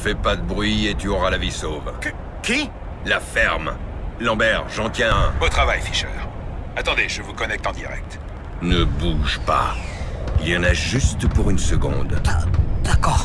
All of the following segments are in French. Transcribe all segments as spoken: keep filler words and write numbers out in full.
fais pas de bruit et tu auras la vie sauve. Que... Qui? La ferme. Lambert, j'en tiens un. Beau travail, Fisher. Attendez, je vous connecte en direct. Ne bouge pas. Il y en a juste pour une seconde. D'accord.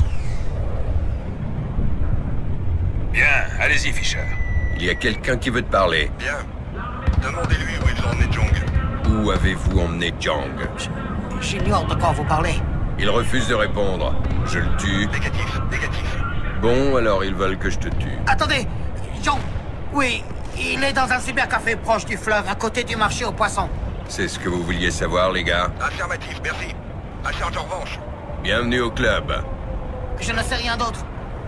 Bien, allez-y, Fisher. Il y a quelqu'un qui veut te parler. Bien. Demandez-lui où ils ont emmené Jong. Où avez-vous emmené Jang? J'ignore de quoi vous parlez. Il refuse de répondre. Je le tue. Négatif, négatif. Bon, alors ils veulent que je te tue. Attendez, Jean. Oui, il est dans un cybercafé proche du fleuve, à côté du marché aux poissons. C'est ce que vous vouliez savoir, les gars? Affirmatif, merci. À charge en revanche. Bienvenue au club. Je ne sais rien d'autre.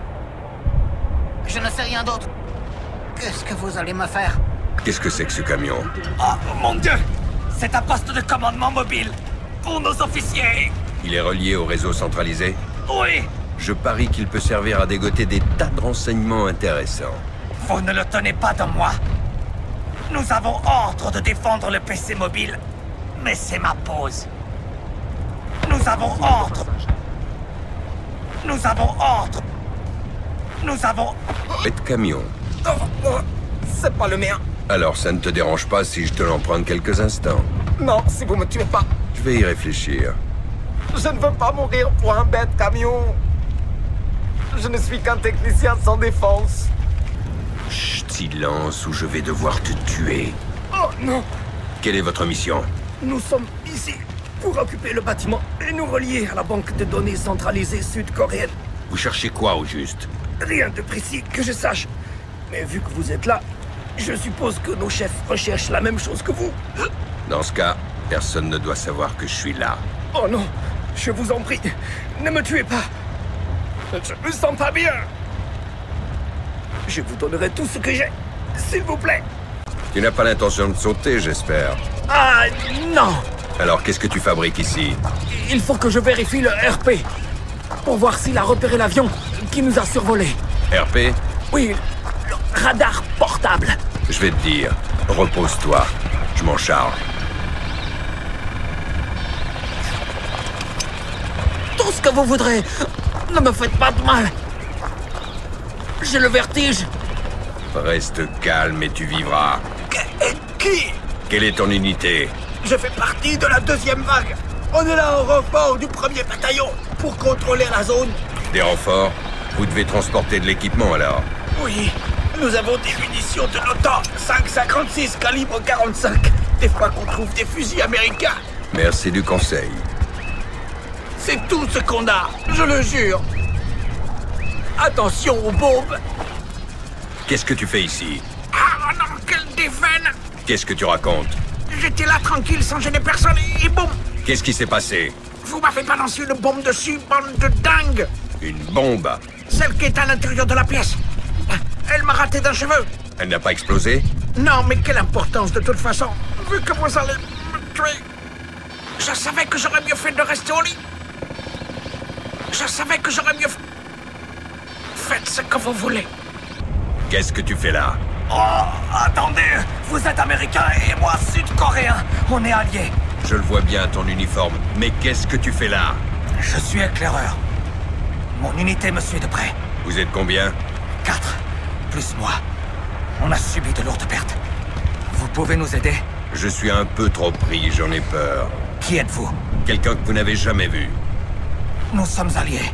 Je ne sais rien d'autre. Qu'est-ce que vous allez me faire? Qu'est-ce que c'est que ce camion? Oh, mon Dieu! C'est un poste de commandement mobile pour nos officiers. Il est relié au réseau centralisé? Oui! Je parie qu'il peut servir à dégoter des tas de renseignements intéressants. Vous ne le tenez pas de moi. Nous avons ordre de défendre le P C mobile, mais c'est ma pause. Nous avons ordre. Nous avons ordre. Nous avons... Et de camion. Oh, oh, c'est pas le mien. Alors ça ne te dérange pas si je te l'emprunte quelques instants? Non, si vous me tuez pas. Je vais y réfléchir. Je ne veux pas mourir pour un bête camion. Je ne suis qu'un technicien sans défense. Chut, silence ou je vais devoir te tuer. Oh non! Quelle est votre mission? Nous sommes ici pour occuper le bâtiment et nous relier à la banque de données centralisée sud-coréenne. Vous cherchez quoi au juste? Rien de précis que je sache. Mais vu que vous êtes là, je suppose que nos chefs recherchent la même chose que vous. Dans ce cas, personne ne doit savoir que je suis là. Oh non, je vous en prie, ne me tuez pas. Je me sens pas bien. Je vous donnerai tout ce que j'ai, s'il vous plaît. Tu n'as pas l'intention de sauter, j'espère. Ah non! Alors qu'est-ce que tu fabriques ici? Il faut que je vérifie le R P pour voir s'il a repéré l'avion qui nous a survolés. R P? Oui, le radar portable. Je vais te dire, repose-toi. Je m'en charge. Tout ce que vous voudrez. Ne me faites pas de mal. J'ai le vertige. Reste calme et tu vivras. Qui? Quelle est ton unité? Je fais partie de la deuxième vague. On est là en renfort du premier bataillon pour contrôler la zone. Des renforts? Vous devez transporter de l'équipement alors? Oui, nous avons des munitions de l'OTAN, cinq cinquante-six calibre quarante-cinq. Des fois qu'on trouve des fusils américains. Merci du conseil. C'est tout ce qu'on a, je le jure. Attention aux bombes. Qu'est-ce que tu fais ici? Ah non, quelle déveine! Qu'est-ce que tu racontes? J'étais là tranquille sans gêner personne et boum! Qu'est-ce qui s'est passé? Vous m'avez balancé une bombe dessus, bande de dingue! Une bombe? Celle qui est à l'intérieur de la pièce. Elle m'a raté d'un cheveu. Elle n'a pas explosé? Non, mais quelle importance de toute façon, vu que vous allez me tuer. Je savais que j'aurais mieux fait de rester au lit. Je savais que j'aurais mieux fait... Faites ce que vous voulez. Qu'est-ce que tu fais là? Oh, attendez, vous êtes américain et moi sud-coréen. On est alliés. Je le vois bien à ton uniforme, mais qu'est-ce que tu fais là? Je suis éclaireur. Mon unité me suit de près. Vous êtes combien? Quatre, plus moi. On a subi de lourdes pertes. Vous pouvez nous aider? Je suis un peu trop pris, j'en ai peur. Qui êtes-vous? Quelqu'un que vous n'avez jamais vu. Nous sommes alliés.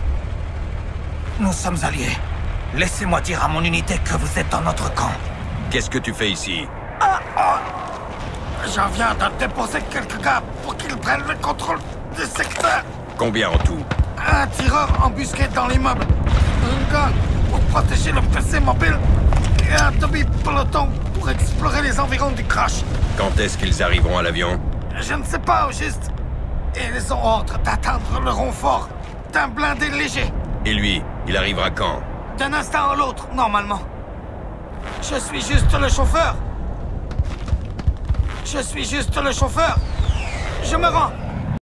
Nous sommes alliés. Laissez-moi dire à mon unité que vous êtes dans notre camp. Qu'est-ce que tu fais ici? Ah, ah. J'en viens de déposer quelques gars pour qu'ils prennent le contrôle du secteur. Combien en tout? Un tireur embusqué dans l'immeuble. Un gars pour protéger le P C mobile. Et un demi-peloton pour explorer les environs du crash. Quand est-ce qu'ils arriveront à l'avion? Je ne sais pas au juste. Et ils ont ordre d'atteindre le renfort d'un blindé léger. Et lui, il arrivera quand? D'un instant à l'autre, normalement. Je suis juste le chauffeur. Je suis juste le chauffeur. Je me rends.